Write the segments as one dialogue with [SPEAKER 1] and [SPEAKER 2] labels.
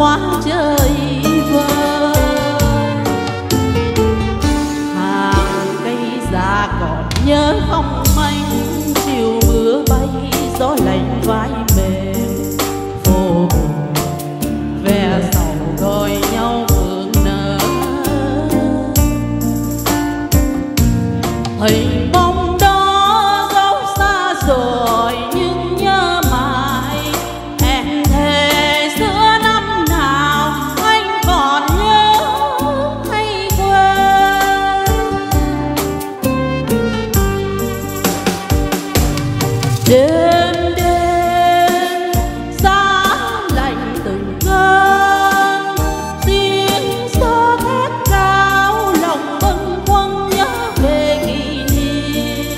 [SPEAKER 1] quá trời vơi. Hàng cây già còn nhớ không anh, chiều mưa bay gió lạnh vai mềm, vô buồn ve sầu gọi nhau phương nở. Hình bóng đó dấu xa rồi nhưng nhớ mãi, hẹn thề xưa năm nào anh còn nhớ hay quên. Đêm đêm giá lạnh từng cơn, tiếng gió thét cao lòng bâng khuâng nhớ về kỷ niệm.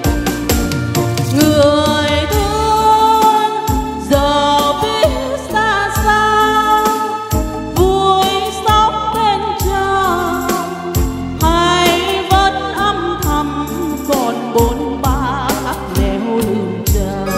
[SPEAKER 1] Người thương giờ biết xa sao, vui sống bên chồng hay vẫn âm thầm còn bốn ba khắc nẻo lưng trời.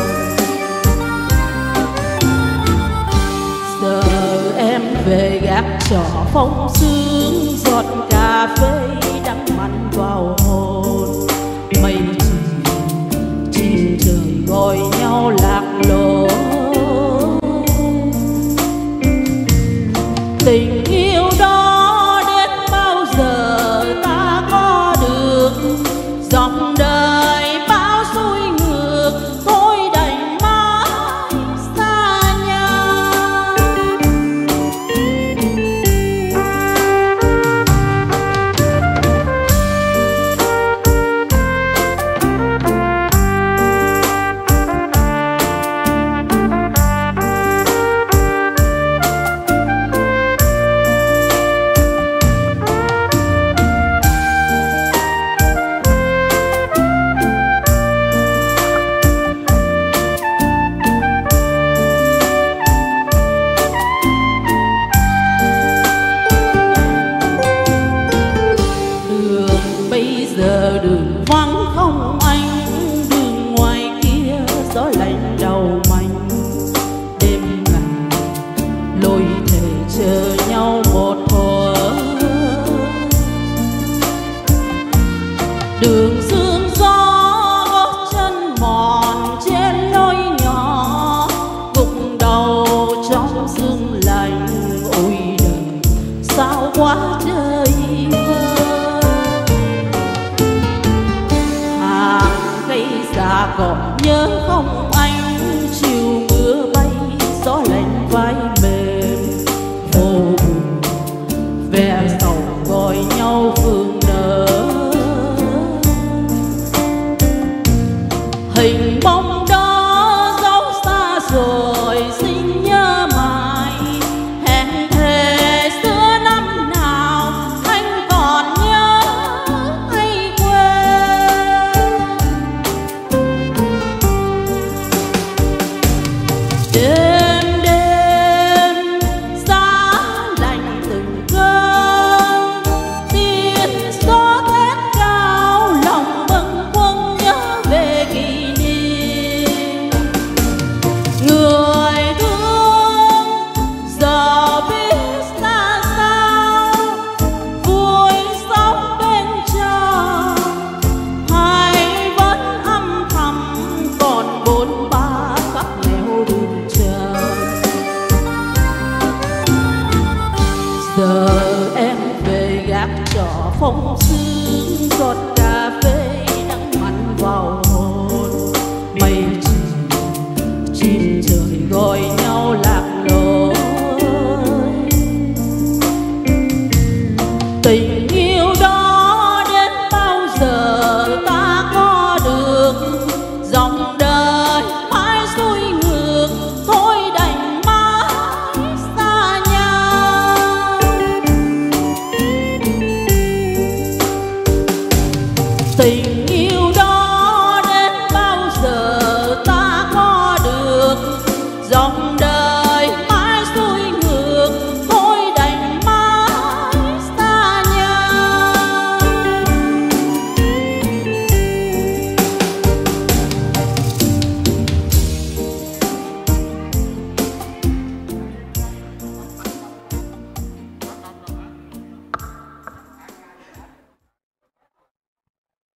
[SPEAKER 1] Giờ em về gác trọ phong sương, giọt cà phê đắng mặn vào hồn. Mây chìm trời gọi nhau lạc lối. Tình yêu đó đến bao giờ ta có được, dòng đời bão xuôi ngược thôi đành mãi xa nhau. Đường bây giờ đường vắng không anh, đường ngoài kia gió lạnh đầu manh. Đêm ngày lối thề chờ nhau một thuở, đường sương gió gót chân mòn trên lối nhỏ, gục đầu trong sương lạnh. Ôi đời sao quá trời vơi. Hàng cây già còn nhớ không anh, chiều mưa bay gió lạnh vai mềm, vô buồn ve sầu gọi nhau phương nở. Hình bóng đó dấu xa rồi xin nhớ mãi, hẹn thề xưa năm nào anh còn nhớ hay quên. Đêm đêm giá lạnh từng cơn, tiếng gió thét cao lòng bâng khuâng nhớ về kỷ niệm. Người thương giờ biết xa sao, vui sống bên chồng hay vẫn âm thầm còn bốn ba khắc nẻo đường trời. Giờ em về gác trọ phong